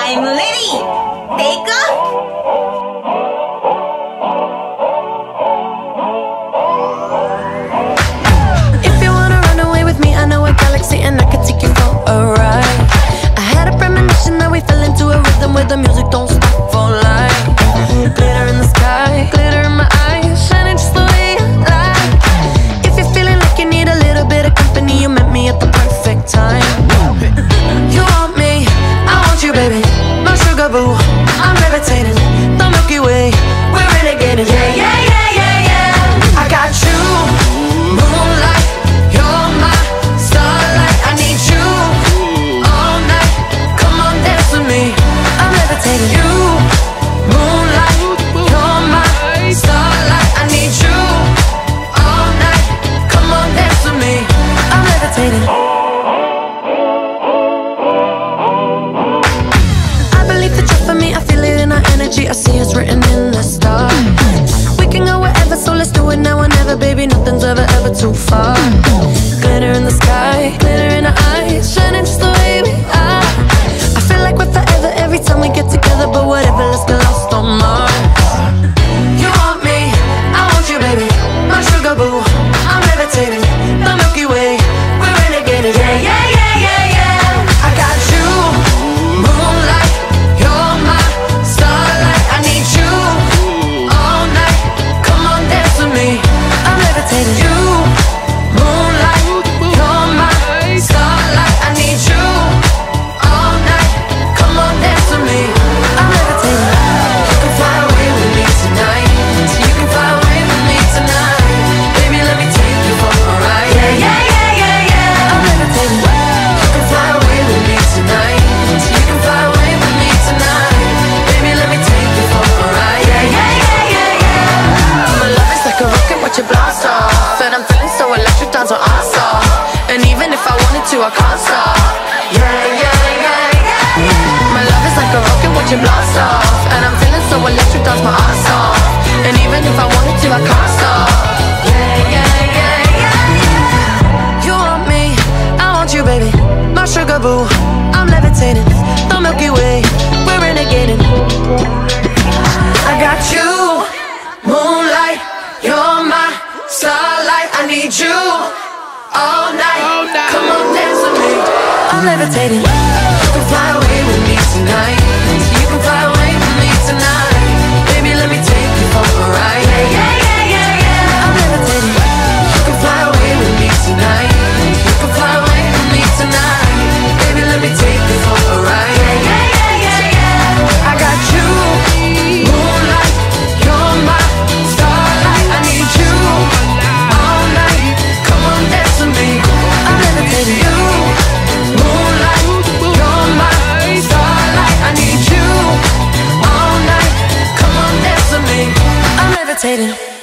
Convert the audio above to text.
I'm ready. Take off. If you wanna run away with me, I know a galaxy and I can take you for a ride. I had a premonition that we fell into a rhythm where the music don't stop for life. Glitter in the sky, glitter in my eyes, shining just the way you like. If you're feeling like you need a little bit of company, you met me at the perfect time. You want me, I want you, baby. My sugar boo, I'm levitating. The Milky Way, we're renegading. Yeah, yeah, yeah, yeah, yeah. I got you, moonlight. You're my starlight. I need you all night. Come on, dance with me. I'm levitating. You, moonlight. You're my starlight. I need you all night. Come on, dance with me. I'm levitating. I see it's written in the stars. We can go wherever, so let's do it now or never. Baby, nothing's ever, ever too far. Glitter in the sky, glitter in our eyes, shining just the way we are. I feel like we're forever every time we get together. But whatever, let's get lost on Mars. You want me, I want you, baby. My sugar boo, I'm levitating. The Milky Way, we're renegading. Yeah, yeah, yeah, yeah, yeah. I got you, moonlight. You're my starlight. I need you all night. Come on, dance with me. I'm levitating. You, moonlight. You're my starlight. I need you all night. Come on, dance with me. I'm levitating. You can fly away with me tonight. You can fly away with me tonight. Baby, let me take you for a ride. Yeah, yeah, yeah, yeah, yeah. I'm levitating. You can fly away with me tonight. You can fly away with me tonight. Baby, let me take you for a ride. Yeah, yeah, yeah, yeah, yeah. My love is like a rocket, watch it blast off. And I'm feeling so electric, dance on off. And even if I wanted to, I can't stop. Yeah, yeah, yeah, yeah. My love is like a rocket, watch it blast off. And I'm feeling so electric, dance my ass off. And even if I wanted to, I can't stop. Yeah, yeah, yeah, yeah. You want me, I want you, baby. My sugar boo, I'm levitating. The Milky Way, we're renegading. I got you, moonlight. You're my starlight. I need you all night. Come on, dance with me. I'm levitating. You can fly away with me tonight. You can fly away with me tonight. Baby, let me take you for a ride. Yeah, yeah, yeah, yeah, yeah. I'm levitating. You can fly away with me tonight. You can fly away with me tonight. Baby, let me take you for a ride. Yeah, yeah, yeah, yeah, yeah. I got you, moonlight. You're my starlight. I need you all night. Come on, dance with me. I'm levitating. You, moonlight. You're my starlight. I need you all night. Come on, dance with me. I'm levitating.